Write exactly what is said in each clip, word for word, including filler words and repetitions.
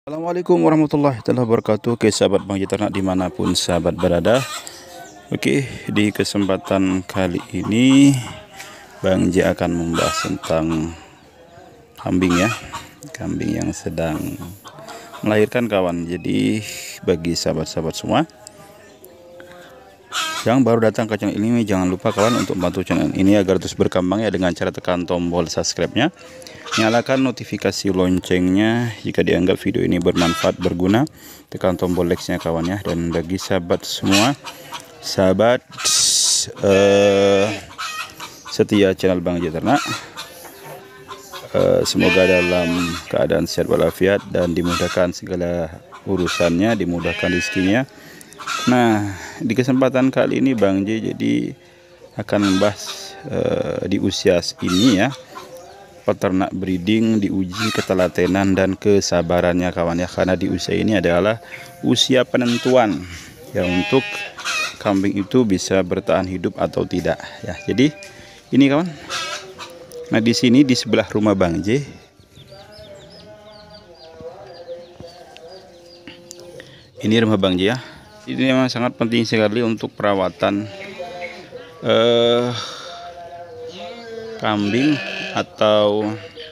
Assalamualaikum warahmatullahi wabarakatuh. Oke sahabat Bang Ternak dimanapun sahabat berada. Oke, di kesempatan kali ini Bang J akan membahas tentang kambing ya. Kambing yang sedang melahirkan kawan. Jadi bagi sahabat-sahabat semua yang baru datang ke channel ini, jangan lupa kawan untuk bantu channel ini agar terus berkembang ya, dengan cara tekan tombol subscribe-nya, nyalakan notifikasi loncengnya jika dianggap video ini bermanfaat, berguna, tekan tombol like-nya kawan ya. Dan bagi sahabat semua, sahabat uh, setia channel Bang J Ternak, uh, semoga dalam keadaan sehat walafiat dan dimudahkan segala urusannya, dimudahkan rezekinya. Nah, di kesempatan kali ini Bang J jadi akan membahas uh, di usia ini ya, peternak breeding diuji ketelatenan dan kesabarannya kawan ya, karena di usia ini adalah usia penentuan ya untuk kambing itu bisa bertahan hidup atau tidak ya. Jadi ini kawan, nah di sini di sebelah rumah Bang J ini rumah Bang J ya. Ini memang sangat penting sekali untuk perawatan eh, kambing atau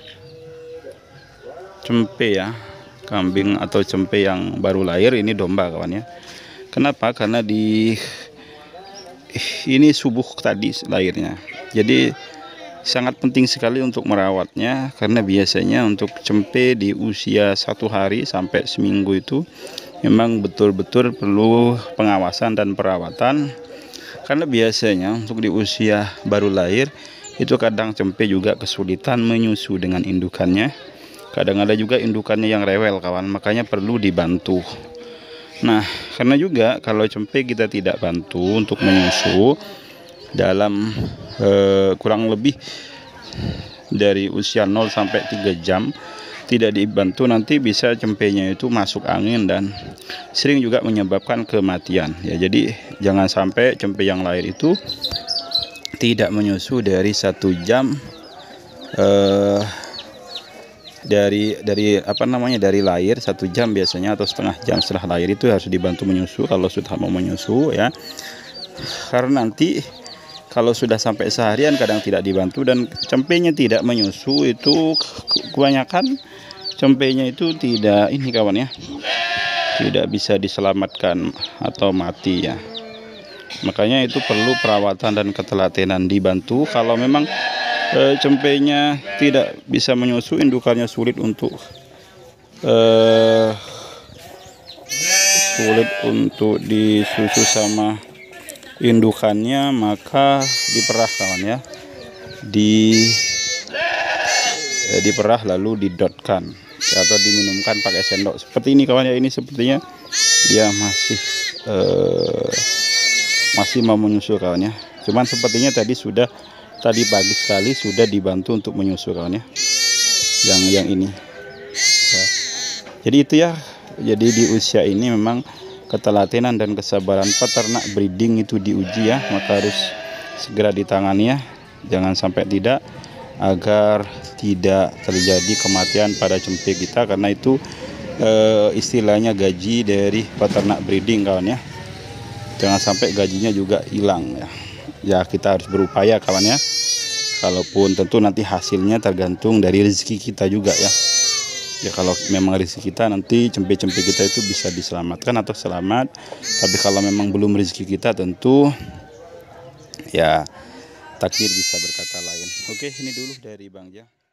cempe ya, kambing atau cempe yang baru lahir. Ini domba kawan ya. Kenapa? Karena di ini subuh tadi lahirnya, jadi sangat penting sekali untuk merawatnya, karena biasanya untuk cempe di usia satu hari sampai seminggu itu memang betul-betul perlu pengawasan dan perawatan, karena biasanya untuk di usia baru lahir itu kadang cempe juga kesulitan menyusu dengan indukannya, kadang ada juga indukannya yang rewel kawan, makanya perlu dibantu. Nah, karena juga kalau cempe kita tidak bantu untuk menyusu dalam eh, kurang lebih dari usia nol sampai tiga jam, tidak dibantu, nanti bisa cempenya itu masuk angin dan sering juga menyebabkan kematian ya. Jadi jangan sampai cempe yang lahir itu tidak menyusu dari satu jam eh, dari dari apa namanya dari lahir, satu jam biasanya atau setengah jam setelah lahir itu harus dibantu menyusu kalau sudah mau menyusu ya. Karena nanti kalau sudah sampai seharian kadang tidak dibantu dan cempenya tidak menyusu, itu kebanyakan cempenya itu tidak ini kawan ya, tidak bisa diselamatkan atau mati ya. Makanya itu perlu perawatan dan ketelatenan, dibantu. Kalau memang e, cempenya tidak bisa menyusu, indukannya sulit untuk e, sulit untuk disusu sama indukannya, maka diperah kawan ya, di eh, diperah lalu didotkan ya, atau diminumkan pakai sendok seperti ini kawan ya. Ini sepertinya dia masih eh, masih mau menyusu kawan ya, cuman sepertinya tadi sudah tadi pagi sekali sudah dibantu untuk menyusu kawan ya, yang yang ini ya. Jadi itu ya, jadi di usia ini memang ketelatenan dan kesabaran peternak breeding itu diuji ya, maka harus segera ditangani ya, jangan sampai tidak, agar tidak terjadi kematian pada cempe kita, karena itu e, istilahnya gaji dari peternak breeding kawan ya. Jangan sampai gajinya juga hilang ya. Ya kita harus berupaya kawan ya, kalaupun tentu nanti hasilnya tergantung dari rezeki kita juga ya. Ya kalau memang rezeki kita nanti cempe-cempe kita itu bisa diselamatkan atau selamat, tapi kalau memang belum rezeki kita tentu ya takdir bisa berkata lain. Oke, ini dulu dari Bang J.